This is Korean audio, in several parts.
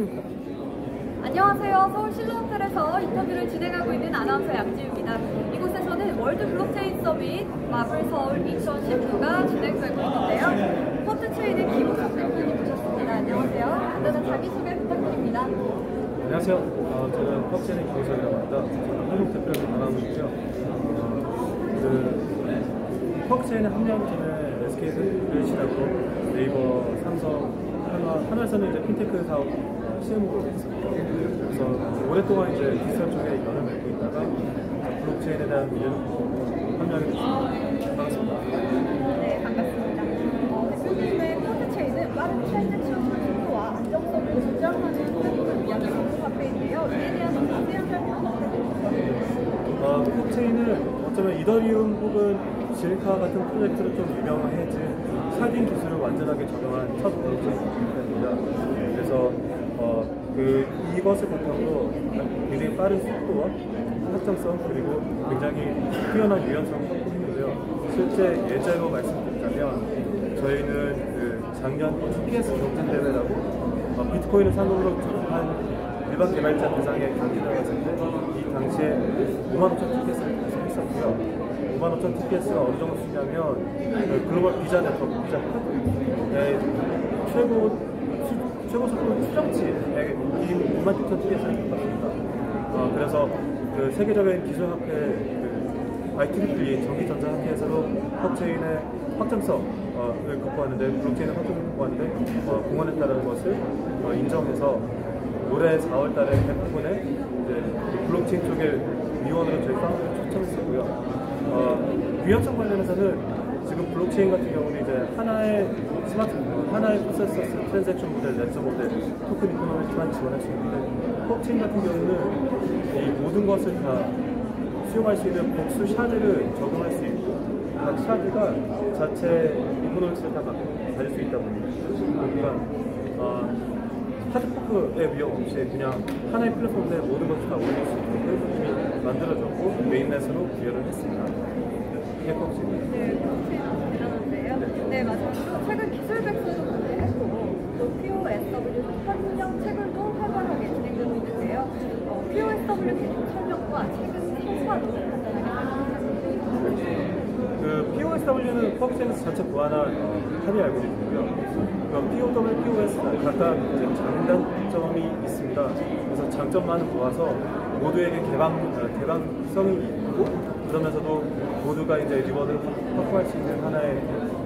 안녕하세요. 서울 실로호텔에서 인터뷰를 진행하고 있는 아나운서 양지우입니다. 이곳에서는 월드 블록체인 서밋 마블 서울 2019가 진행되고 있는데요. 포트체인의 김호석 대표님 모셨습니다. 안녕하세요. 간단한 자기소개 부탁드립니다. 안녕하세요. 저는 포트체인의 김호석이라고 합니다. 저는 한국 대표를 담당하고 있고요. 포트체인에 합류하기 전에 SK를 시작으로 네이버, 삼성, 하나에서는 이제 핀테크 사업 CMO로 했습니다. 그래서 오랫동안 이제 디지털 쪽에 연을 맺고 있다가 블록체인에 대한 일을 합류하게 됐습니다. 반갑습니다. 네, 반갑습니다. 대표님의 포트체인은 빠른 트랜잭션 속도와 안정성을 보장하는 플랫폼을 위한 정보화폐인데요. 이에 대한 자세한 설명 부탁드립니다. 포트체인은 어쩌면 이더리움 혹은 질카 같은 프로젝트로 좀 유명해진 샤딩 기술을 완전하게 적용한 첫 블록체인입니다. 그래서 이것을 바탕으로 굉장히 빠른 속도와 확정성 그리고 굉장히 뛰어난 유연성을 갖고 있는데요. 실제 예제로 말씀드리자면 저희는 작년 TPS 경쟁 대회라고 비트코인을 상금으로 한 일반 개발자 대상의 경기를 나갔을 때 이 당시에 55,000 TPS를 달성했었고요. 55,000 TPS가 어느 정도 수냐면 글로벌 비자 네트워크, 비자 카드의 최고 속도 추정치에 26,000 TPS를 받았습니다. 그래서 세계적인 기술학회 IEEE 전기전자학회에서도 블록체인의 확장성을 극복하는데 블록체인의 확장성을 극복하는데 공헌했다는 것을 인정해서 올해 4월 달에 대부분의 블록체인 쪽의 위원으로 저희 파운드를 초청했었고요. 유연성 관련해서는 지금 블록체인 같은 경우는 이제 하나의 프로세서스 트랜잭션 모델, 렌저 모델, 토큰 이코노미만 지원할 수 있는데 블록체인 같은 경우는 이 모든 것을 다 수용할 수 있는 복수 샤드를 적용할 수 있고 각 샤드가 자체 이코노미스를 다 가질 수 있다 보니까 하드포크의 위험 없이 그냥 하나의 플랫폼에 모든 것을 다 올릴 수 있는 이미 만들어졌고 메인넷으로 구현을 했습니다. 네, 마지막으로 최근 기술 백서도 공개했고 또 POSW 현명 채굴도 활발하게 진행되고 있는데요. POSW 개념 설명과 최근 성과도 간단하게 POSW는 블록체인에서 자체 보완한 합의 알고리즘이고요. POW, POS 각각 장단점이 있습니다. 그래서 장점만을 모아서 모두에게 개방성이 있고 그러면서도 모두가 이제 리워드를 확보할 수 있는 하나의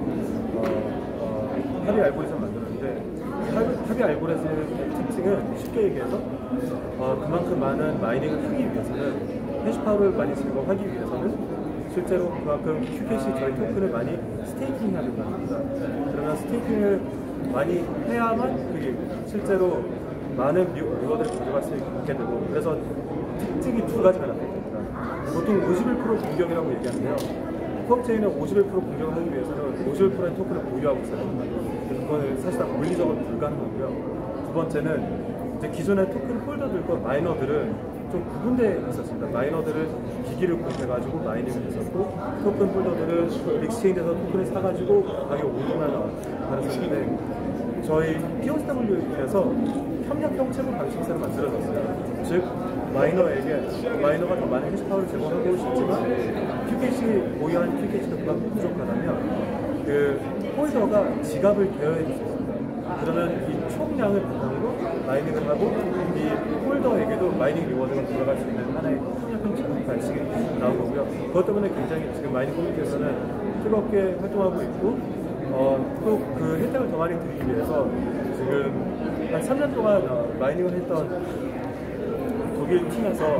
합의 알고리즘을 만들었는데 합의 알고리즘의 특징은 쉽게 얘기해서 그만큼 많은 마이닝을 하기 위해서는 해시파워를 많이 제공하기 위해서는 실제로 그만큼 QKC 저희 토큰을 많이 스테이킹해야 된다는 겁니다. 그러면 스테이킹을 많이 해야만 그게 실제로 많은 리워드를 가져갈 수 있게 되고 그래서 특징이 두 가지가 나타납니다. 보통 51% 공격이라고 얘기하는데요. 블록체인은 51% 공격을 하기 위해서는 51%의 토큰을 보유하고 있어야 됩니다. 그건 사실상 물리적으로 불가능하고요. 두 번째는 이제 기존의 토큰 홀더들과 마이너들은 좀 구분되어 있었습니다. 마이너들은 기기를 구입해가지고 마이닝을 했었고 토큰 홀더들은 익스체인지에서 토큰을 사가지고 가격이 오르거나 다녔었는데 저희 POSW에서 협력형 채굴 방식사를 만들어졌어요. 즉 마이너가 더 많은 해시파워를 제공하고 싶지만 QKC 보유한 QKC가 그만큼 부족하다면 그 홀더가 지갑을 개어해 주셨습니다. 그러면 이 총량을 바탕으로 마이닝을 하고 이 홀더에게도 마이닝 리워드가 돌아갈 수 있는 하나의 협력형 제공 방식이 나온 거고요. 그것 때문에 굉장히 지금 마이닝 커뮤니티에서는 뜨겁게 활동하고 있고 또 그 혜택을 더 많이 드리기 위해서 지금 한 3년 동안 마이닝을 했던 독일 팀에서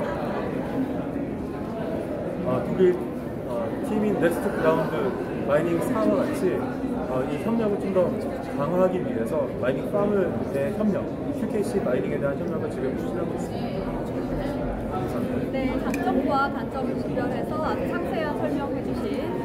독일 팀인 넥스트 그라운드 마이닝 사와 같이 이 협력을 좀 더 강화하기 위해서 마이닝 팜의 협력, QKC 마이닝에 대한 협력을 지금 추진하고 있습니다. 네, 장점과 단점을 구별해서 아주 상세한 설명해 주신